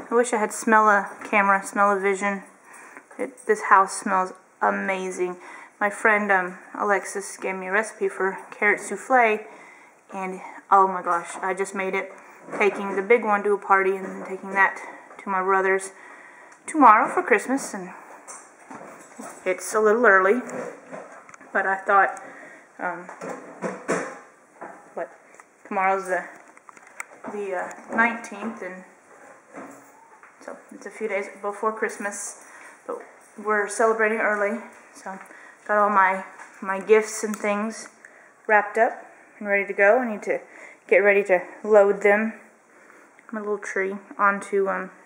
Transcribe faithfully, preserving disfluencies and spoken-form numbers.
I wish I had smell-a-camera, smell-a-vision. It, this house smells amazing. My friend um, Alexis gave me a recipe for carrot souffle, and oh my gosh, I just made it. Taking the big one to a party and then taking that to my brother's tomorrow for Christmas, and it's a little early, but I thought, um, what, tomorrow's the, the uh, nineteenth, and so it's a few days before Christmas, but we're celebrating early, so got all my, my gifts and things wrapped up and ready to go. I need to get ready to load them, my little tree, onto um,